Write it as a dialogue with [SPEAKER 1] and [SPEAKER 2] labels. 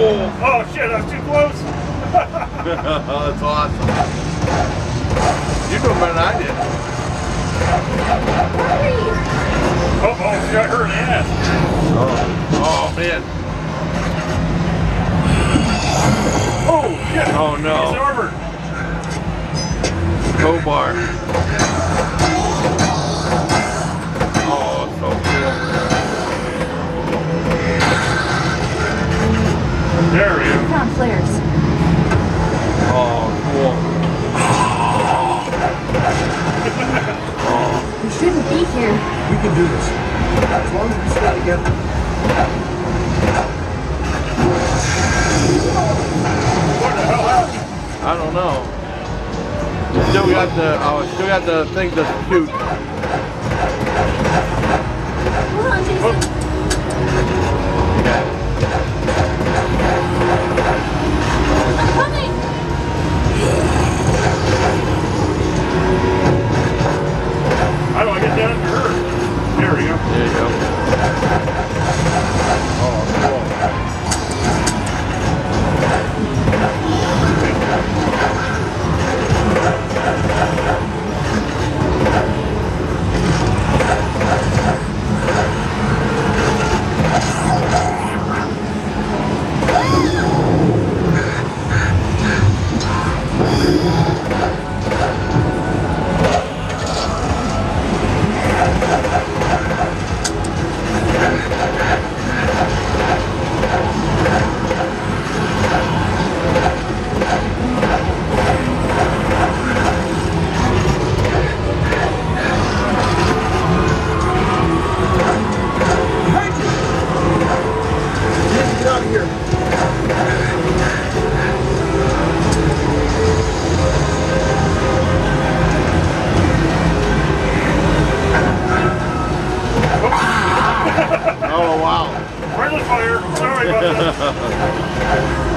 [SPEAKER 1] Oh shit, I was too close.
[SPEAKER 2] That's awesome. You're doing better than I did.
[SPEAKER 1] Oh, she got her in the ass.
[SPEAKER 2] Oh man.
[SPEAKER 1] Oh shit.
[SPEAKER 2] Oh no.
[SPEAKER 1] He's armored.
[SPEAKER 2] Crowbar. Oh, so cool.
[SPEAKER 1] There we go.
[SPEAKER 3] Found flares.
[SPEAKER 2] Oh, cool.
[SPEAKER 3] We shouldn't be here.
[SPEAKER 4] We can do this. As long as we stay together.
[SPEAKER 1] What the hell happened?
[SPEAKER 2] I don't know. Still got the thing to shoot.
[SPEAKER 3] Hold on, Jason. I'm coming.
[SPEAKER 1] How do I get down to her? There we go.
[SPEAKER 2] There you go. Oh, cool.
[SPEAKER 4] Get out of here.
[SPEAKER 2] Oh wow.
[SPEAKER 1] Friendly fire. Sorry about that.